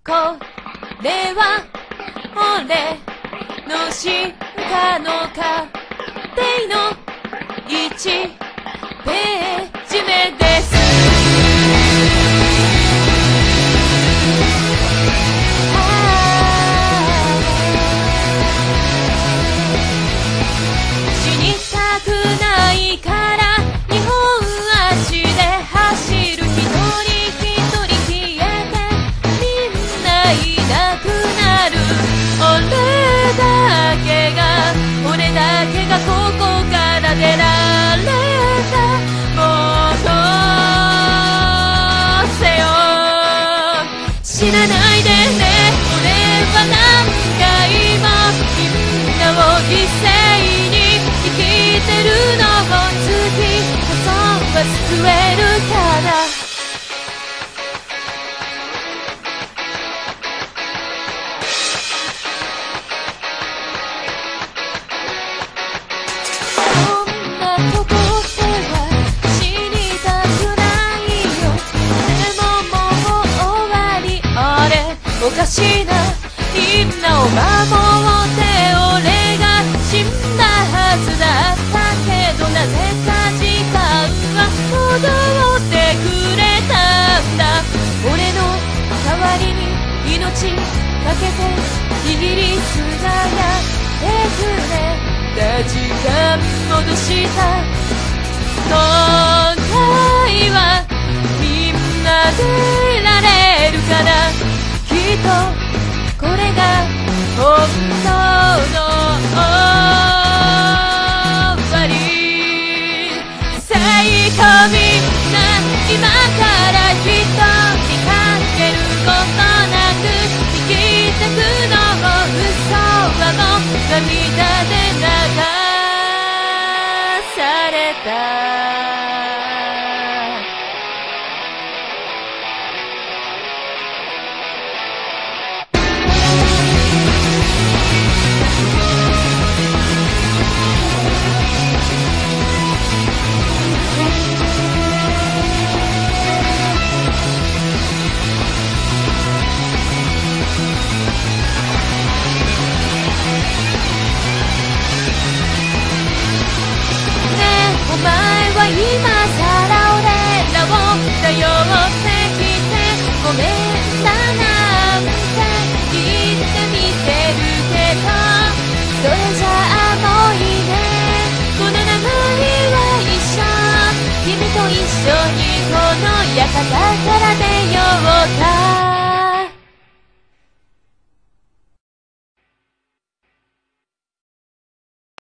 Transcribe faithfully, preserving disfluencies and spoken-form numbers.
これは俺の進化の過程のいちページ目です。死にたくないからにほん足で走る。一人一人消えてみんないなくなる。俺だけが俺だけがここから出られた。戻せよ。死なないでね。俺は何回もみんなを犠牲に生きてるのを月こそは救えるから。こんなとこでは死にたくないよ。でももう終わり。あれおかしいな。みんなを守って俺が死んだはずだったけど、なぜか時間は戻ってくれたんだ。俺の代わりに命かけてイギリスがやってくれた。時間戻した今回はみんなでいられるかな。きっとこれが本当の終わり。最高みんな今から一人かけることなく生きてくのも嘘はもう涙で流された。お前は今さら俺らを頼ってきてごめんだなんて言ってみてるけど、それじゃあもういいね。この長いは一緒、君と一緒にこの館から出ようか。